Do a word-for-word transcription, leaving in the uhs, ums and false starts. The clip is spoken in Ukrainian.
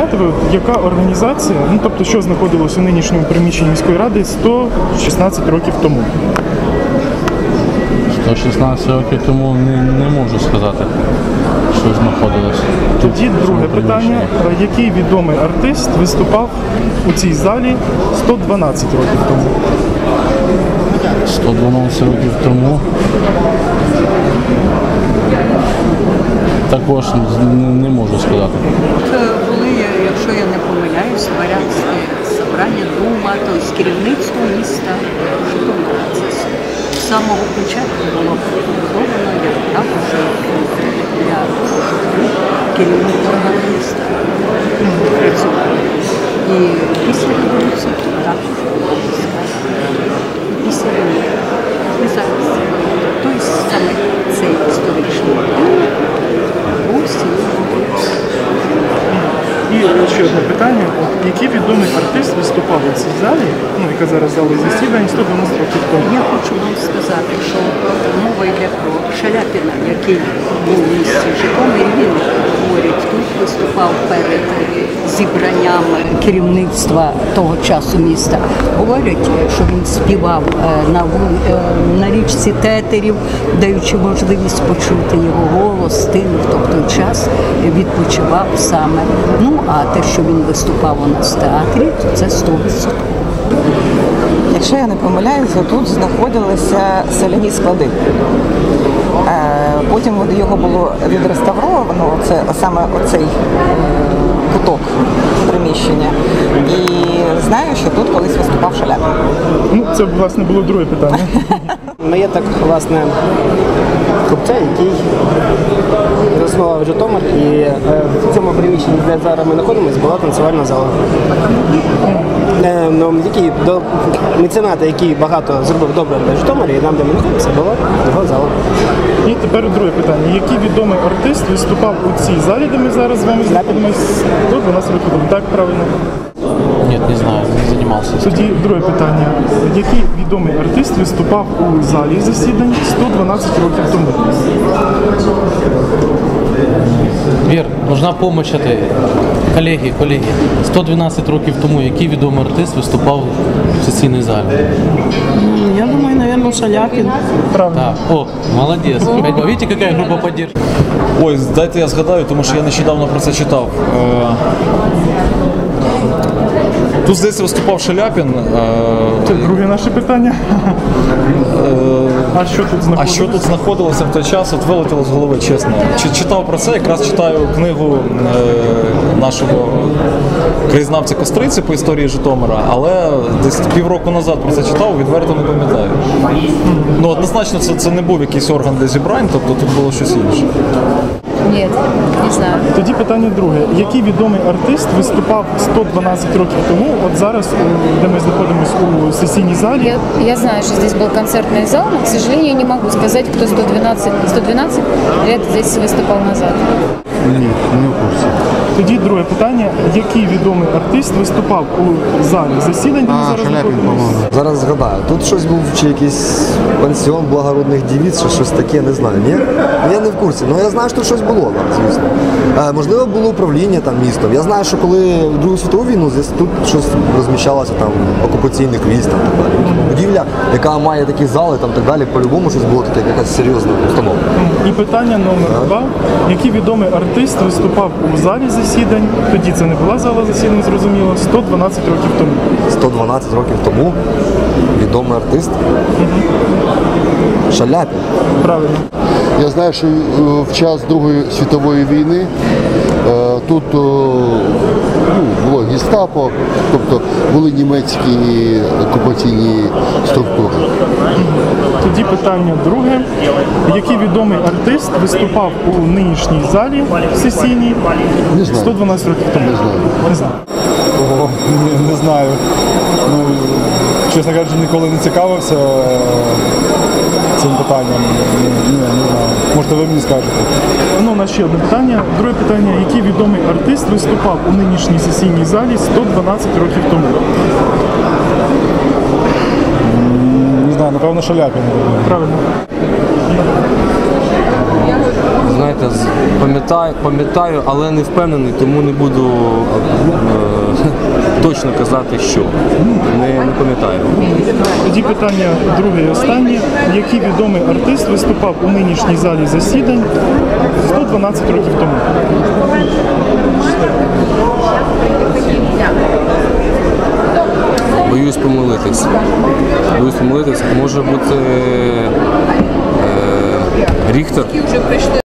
знаєте ви, яка організація, ну тобто, що знаходилось у нинішньому приміщенні міської ради сто шістнадцять років тому? сто шістнадцять років тому не, не можу сказати, що знаходилось. Тоді друге питання. Який відомий артист виступав у цій залі сто дванадцять років тому? сто дванадцять років тому також не, не можу сказати. Це були, якщо я не помиляюсь, дворянське собрання, дума, тобто керівництво міста Житомира. З самого початку було побудовано як також для керівних органів міста. І після революції тут також після війни. І зараз тобто саме цей історичний будинок був сім'ї. І ще одне питання. Який відомий артист виступав у цій залі, ну, яка зараз зала засідань, сто дванадцять років тому? Я хочу вам сказати, що мова йде про Шаляпіна, який був у місті Житомирі. Він, говорять, тут виступав перед зібранням керівництва того часу міста. Говорять, що він співав на, на річці Тетерів, даючи можливість почути його голос, тим, хто в той час відпочивав саме. Ну, а те, що він виступав у нас в театрі, то це сто відсотків. Якщо я не помиляюся, тут знаходилися соляні склади. Потім його було відреставровано, це саме оцей куток приміщення. І знаю, що тут колись виступав Шаляпін. Ну, це, власне, було друге питання. Маєток, власне, купця, який заснував Житомир, і е, в цьому приміщенні, де зараз ми знаходимося, була танцювальна зала. Е, ну, який, до, мецената, який багато зробив добре для Житомира, і там, де ми знаходимося, була його зала. І тепер друге питання. Який відомий артист виступав у цій залі, де ми зараз з вами знаходимося, сто дванадцять років тому? Так, правильно? Ні, не знаю, не займався. Тоді друге питання. Який відомий артист виступав у залі засідань сто дванадцять років тому? Вір, нужна помощь этой колеги, колеги. сто дванадцять років тому який відомий артист виступав в сесійній залі? Я думаю, наверное, Шаляпін. Правильно. Так, о, молодець. Видите, яка група поддержки? Ой, дайте я згадаю, тому що я нещодавно про це читав. Тут, здається, виступав Шаляпін. Це друге наше питання. А що тут знаходилося? А що тут знаходилося в той час, от вилетіло з голови, чесно. Читав про це, якраз читаю книгу нашого краєзнавця Костриці по історії Житомира, але десь півроку назад про це читав, відверто не пам'ятаю. Ну, однозначно, це, це не був якийсь орган для зібрань, тобто тут було щось інше. Ні, не знаю. Тоді питання друге. Який відомий артист виступав сто дванадцять років тому, от зараз, де ми знаходимося у сесійній залі? Я, я знаю, что здесь был концертный зал, но, к сожалению, не могу сказать, кто сто двенадцать, сто двенадцать лет здесь выступал назад. Ні, не в курсі. Тоді друге питання. Який відомий артист виступав у залі засідань, де ми зараз знаходимося? Зараз згадаю. Тут щось був, чи якийсь пансіон благородних дівіць, чи щось таке, не знаю. Ні? Ну, я не в курсі. Ну, я знаю, що тут щось було, там, звісно. Е, можливо, було управління там містом. Я знаю, що коли Другу світову війну, здесь тут щось розміщалося, там, окупаційних військ, там, так далі. Будівля, яка має такі зали, там, так далі, по-любому щось було таке, якась серйозна установа. І питання номер два. Який відомий артист виступав у залі засідань, тоді це не була зала засідань, зрозуміло, сто дванадцять років тому? сто дванадцять років тому відомий артист Шаляпін. Правильно. Я знаю, що в час Другої світової війни тут ну, було гестапо, тобто були німецькі окупаційні структури. Тоді питання друге. Який відомий артист виступав у нинішній залі сесійній сто дванадцять років тому? Не знаю. Не знаю. Ого, не, не знаю. Ну, чесно кажучи, ніколи не цікавився цим питанням. Ні, не знаю. Можете ви мені скажете. Ну, у нас ще одне питання. Друге питання. Який відомий артист виступав у нинішній сесійній залі сто дванадцять років тому? Не знаю, напевно, Шаляпін. Правильно. Знаєте, з- пам'ятаю, пам'ятаю, але не впевнений, тому не буду е, точно казати, що. Не, не пам'ятаю. Тоді питання друге і останнє. Який відомий артист виступав у нинішній залі засідань сто дванадцять років тому? Боюсь помилитись. Боюсь помилитись. Може бути е, Ріхтер.